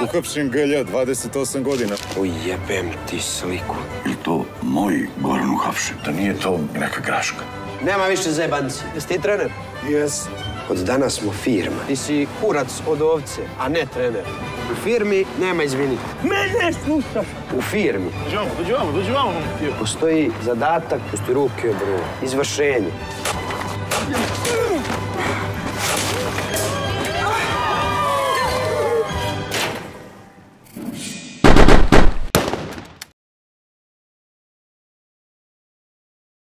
Uhapšen Galja, 28 godina. Ujebem ti sliku. Je to moj Goran uhapšen? Da nije to neka graška? Nema više zajebanci. Jesi ti trener? Jes. Od danas smo firma. Ti si kurac od ovce, a ne trener. U firmi nema izviniti. Mene slušaš! U firmi Dođi vamo. postoji zadatak, pusti ruke, bro, izvršenje.